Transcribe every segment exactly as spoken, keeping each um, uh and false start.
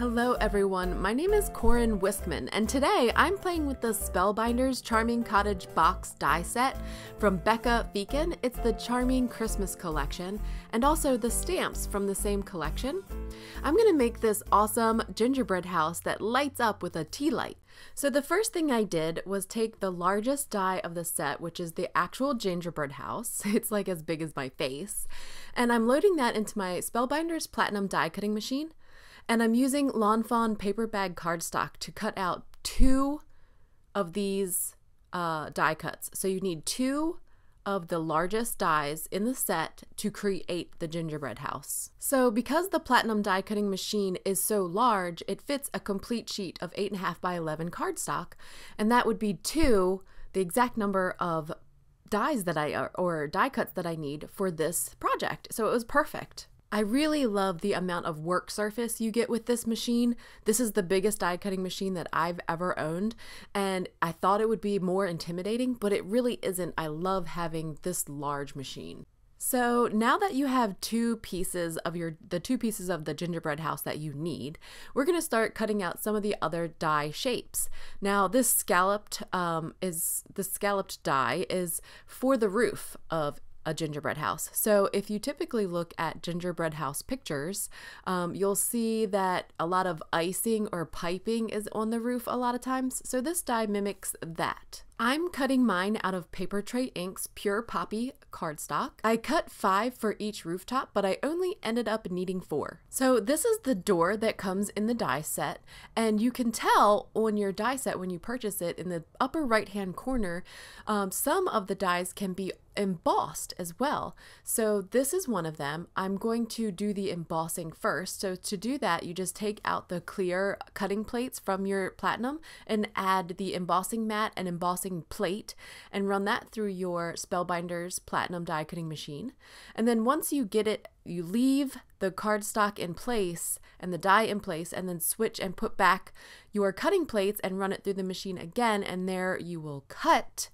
Hello everyone, my name is Corin Wiskman, and today I'm playing with the Spellbinders Charming Cottage Box die set from Becca Feakin. It's the Charming Christmas collection, and also the stamps from the same collection. I'm going to make this awesome gingerbread house that lights up with a tea light. So the first thing I did was take the largest die of the set, which is the actual gingerbread house. It's like as big as my face. And I'm loading that into my Spellbinders Platinum die cutting machine. And I'm using Lawn Fawn paper bag cardstock to cut out two of these uh, die cuts. So you need two of the largest dies in the set to create the gingerbread house. So because the Platinum die cutting machine is so large, it fits a complete sheet of eight and a half by eleven cardstock, and that would be two, the exact number of dies that I, or die cuts that I need for this project. So it was perfect. I really love the amount of work surface you get with this machine. This is the biggest die cutting machine that I've ever owned, and I thought it would be more intimidating, but it really isn't. I love having this large machine. So now that you have two pieces of your, the two pieces of the gingerbread house that you need, we're going to start cutting out some of the other die shapes. Now this scalloped um, is, the scalloped die is for the roof of a gingerbread house. So if you typically look at gingerbread house pictures, um, you'll see that a lot of icing or piping is on the roof a lot of times. So this die mimics that. I'm cutting mine out of Paper Tray Inks Pure Poppy cardstock. I cut five for each rooftop, but I only ended up needing four. So this is the door that comes in the die set, and you can tell on your die set when you purchase it in the upper right hand corner, um, some of the dies can be embossed as well. So this is one of them. I'm going to do the embossing first. So to do that, you just take out the clear cutting plates from your Platinum and add the embossing mat and embossing plate and run that through your Spellbinders Platinum die cutting machine. And then once you get it, you leave the cardstock in place and the die in place, and then switch and put back your cutting plates and run it through the machine again, and there you will cut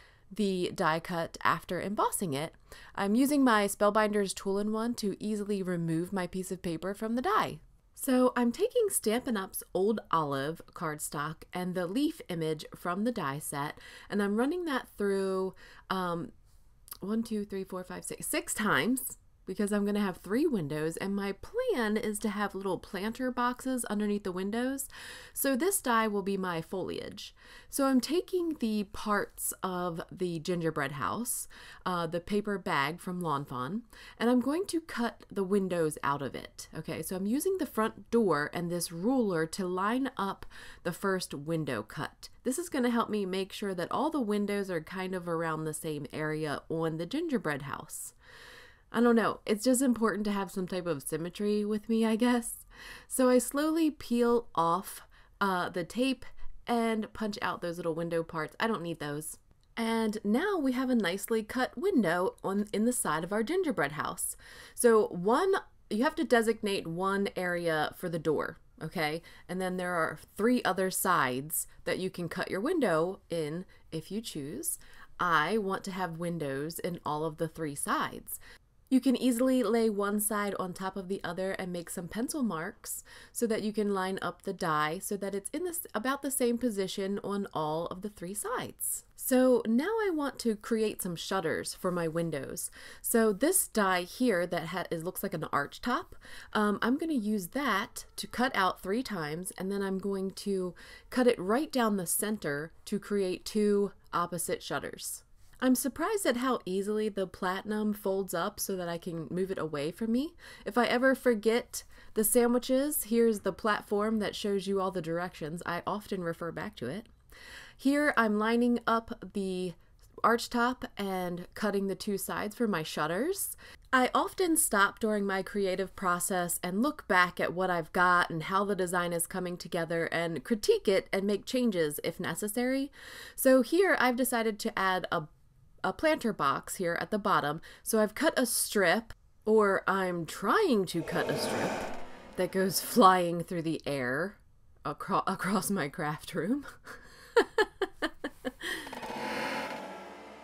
the die cut after embossing it. I'm using my Spellbinders Tool-in-One to easily remove my piece of paper from the die. So I'm taking Stampin' Up's Old Olive cardstock and the leaf image from the die set, and I'm running that through um, one, two, three, four, five, six, six times, because I'm going to have three windows, and my plan is to have little planter boxes underneath the windows. So this die will be my foliage. So I'm taking the parts of the gingerbread house, uh, the paper bag from Lawn Fawn, and I'm going to cut the windows out of it. Okay, so I'm using the front door and this ruler to line up the first window cut. This is going to help me make sure that all the windows are kind of around the same area on the gingerbread house. I don't know, it's just important to have some type of symmetry with me, I guess. So I slowly peel off uh, the tape and punch out those little window parts. I don't need those. And now we have a nicely cut window on in the side of our gingerbread house. So one, you have to designate one area for the door, okay? And then there are three other sides that you can cut your window in if you choose. I want to have windows in all of the three sides. You can easily lay one side on top of the other and make some pencil marks so that you can line up the die so that it's in this about the same position on all of the three sides. So now I want to create some shutters for my windows. So this die here that ha it looks like an arch top, um, I'm going to use that to cut out three times, and then I'm going to cut it right down the center to create two opposite shutters. I'm surprised at how easily the Platinum folds up so that I can move it away from me. If I ever forget the sandwiches, here's the platform that shows you all the directions. I often refer back to it. Here I'm lining up the arch top and cutting the two sides for my shutters. I often stop during my creative process and look back at what I've got and how the design is coming together and critique it and make changes if necessary. So here I've decided to add a a planter box here at the bottom. So I've cut a strip, or I'm trying to cut a strip that goes flying through the air acro across my craft room.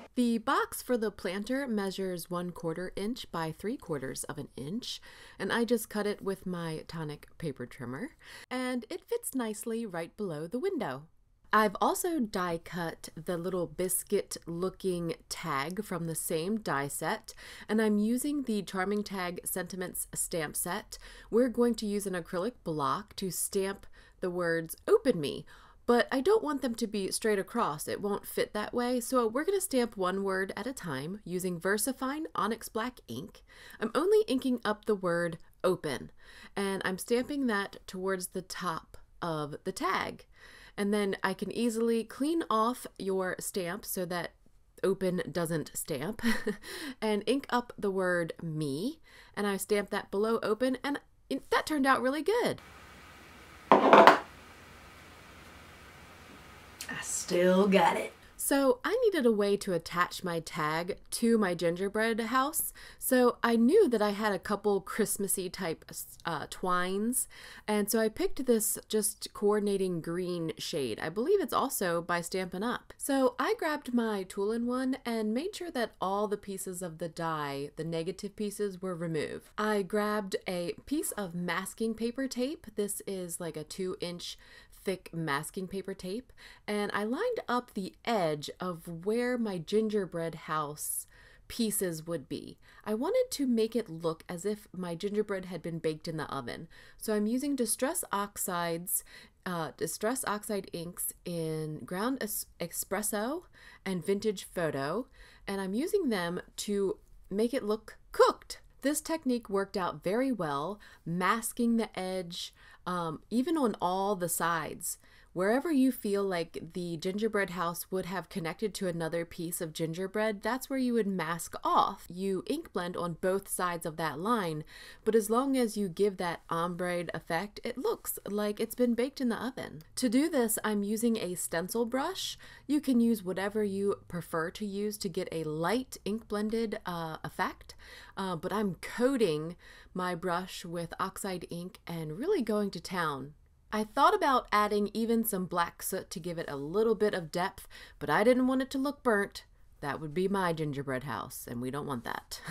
The box for the planter measures one quarter inch by three quarters of an inch, and I just cut it with my Tonic paper trimmer, and it fits nicely right below the window. I've also die cut the little biscuit looking tag from the same die set, and I'm using the Charming Tag Sentiments stamp set. We're going to use an acrylic block to stamp the words "Open Me," but I don't want them to be straight across. It won't fit that way, so we're going to stamp one word at a time using VersaFine Onyx Black ink. I'm only inking up the word "Open," and I'm stamping that towards the top of the tag. And then I can easily clean off your stamp so that "Open" doesn't stamp and ink up the word "Me," and I stamped that below "Open," and it, that turned out really good. I still got it. So I needed a way to attach my tag to my gingerbread house, so I knew that I had a couple Christmassy type uh, twines, and so I picked this just coordinating green shade. I believe it's also by Stampin' Up. So I grabbed my Tool-in-One and made sure that all the pieces of the die, the negative pieces, were removed. I grabbed a piece of masking paper tape. This is like a two inch thick masking paper tape, and I lined up the edge of where my gingerbread house pieces would be. I wanted to make it look as if my gingerbread had been baked in the oven. So I'm using Distress Oxides, uh, Distress Oxide inks in Ground es Espresso and Vintage Photo, and I'm using them to make it look cooked. This technique worked out very well, masking the edge, um, even on all the sides. Wherever you feel like the gingerbread house would have connected to another piece of gingerbread, that's where you would mask off. You ink blend on both sides of that line, but as long as you give that ombre effect, it looks like it's been baked in the oven. To do this, I'm using a stencil brush. You can use whatever you prefer to use to get a light ink blended uh, effect, uh, but I'm coating my brush with oxide ink and really going to town. I thought about adding even some black soot to give it a little bit of depth, but I didn't want it to look burnt. That would be my gingerbread house, and we don't want that.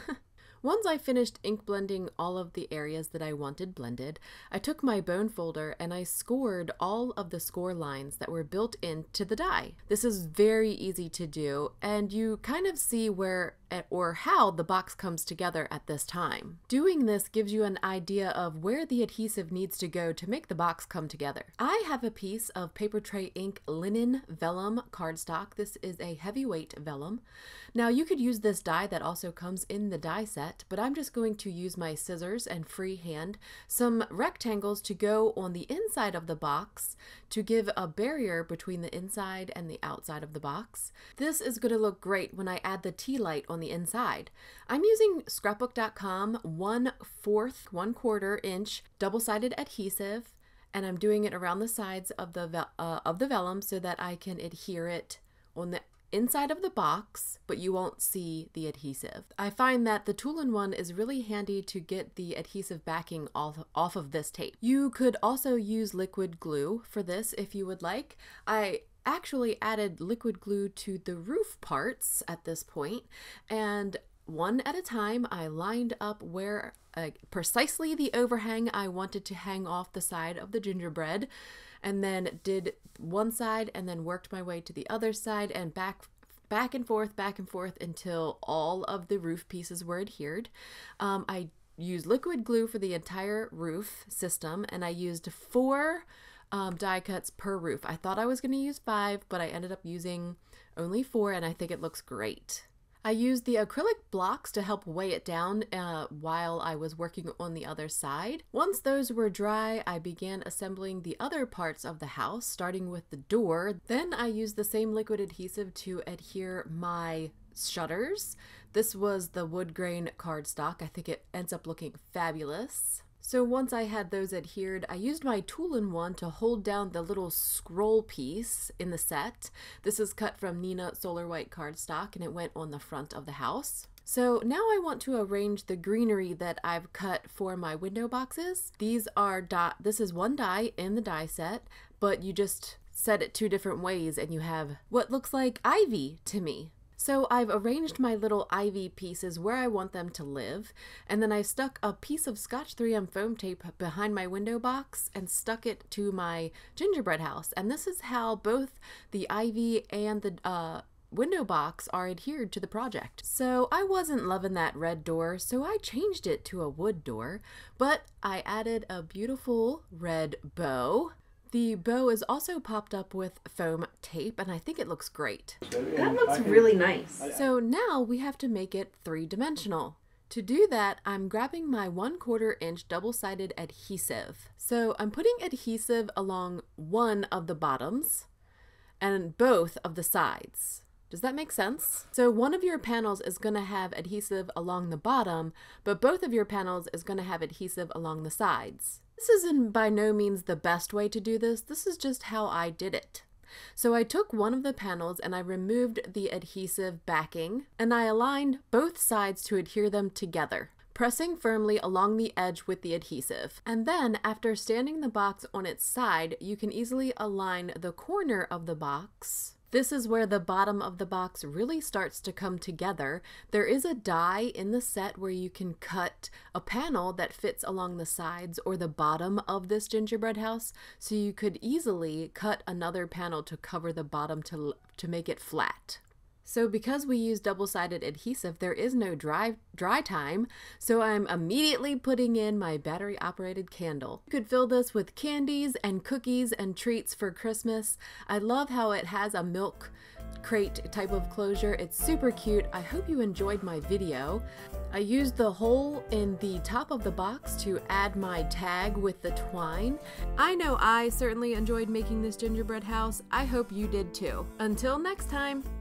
Once I finished ink blending all of the areas that I wanted blended, I took my bone folder and I scored all of the score lines that were built into the die. This is very easy to do, and you kind of see where or how the box comes together at this time. Doing this gives you an idea of where the adhesive needs to go to make the box come together. I have a piece of Papertrey Ink Linen Vellum cardstock. This is a heavyweight vellum. Now you could use this die that also comes in the die set, but I'm just going to use my scissors and freehand some rectangles to go on the inside of the box to give a barrier between the inside and the outside of the box. This is going to look great when I add the tea light on the inside. I'm using scrapbook dot com one fourth, one quarter inch double-sided adhesive, and I'm doing it around the sides of the uh, of the vellum so that I can adhere it on the inside of the box, but you won't see the adhesive. I find that the Tool-in-One is really handy to get the adhesive backing off, off of this tape. You could also use liquid glue for this if you would like. I actually added liquid glue to the roof parts at this point, and one at a time I lined up where uh, precisely the overhang I wanted to hang off the side of the gingerbread, and then did one side and then worked my way to the other side and back back and forth back and forth until all of the roof pieces were adhered. um, I used liquid glue for the entire roof system, and I used four Um, die cuts per roof. I thought I was going to use five, but I ended up using only four, and I think it looks great. I used the acrylic blocks to help weigh it down uh, while I was working on the other side. Once those were dry, I began assembling the other parts of the house, starting with the door. Then I used the same liquid adhesive to adhere my shutters. This was the wood grain cardstock. I think it ends up looking fabulous. So once I had those adhered, I used my Tool-in-One to hold down the little scroll piece in the set. This is cut from Neenah Solar White cardstock, and it went on the front of the house. So now I want to arrange the greenery that I've cut for my window boxes. These are die, this is one die in the die set, but you just set it two different ways and you have what looks like ivy to me. So I've arranged my little ivy pieces where I want them to live, and then I stuck a piece of Scotch three M foam tape behind my window box and stuck it to my gingerbread house. And this is how both the ivy and the uh, window box are adhered to the project. So I wasn't loving that red door, so I changed it to a wood door, but I added a beautiful red bow. The bow is also popped up with foam tape, and I think it looks great. That looks really nice. So now we have to make it three-dimensional. To do that, I'm grabbing my one quarter inch double-sided adhesive. So I'm putting adhesive along one of the bottoms and both of the sides. Does that make sense? So one of your panels is going to have adhesive along the bottom, but both of your panels is going to have adhesive along the sides. This isn't by no means the best way to do this. This is just how I did it. So I took one of the panels and I removed the adhesive backing, and I aligned both sides to adhere them together, pressing firmly along the edge with the adhesive. And then after standing the box on its side, you can easily align the corner of the box. This is where the bottom of the box really starts to come together. There is a die in the set where you can cut a panel that fits along the sides or the bottom of this gingerbread house, so you could easily cut another panel to cover the bottom to, to make it flat. So because we use double-sided adhesive, there is no dry, dry time, so I'm immediately putting in my battery-operated candle. You could fill this with candies and cookies and treats for Christmas. I love how it has a milk crate type of closure. It's super cute. I hope you enjoyed my video. I used the hole in the top of the box to add my tag with the twine. I know I certainly enjoyed making this gingerbread house. I hope you did too. Until next time!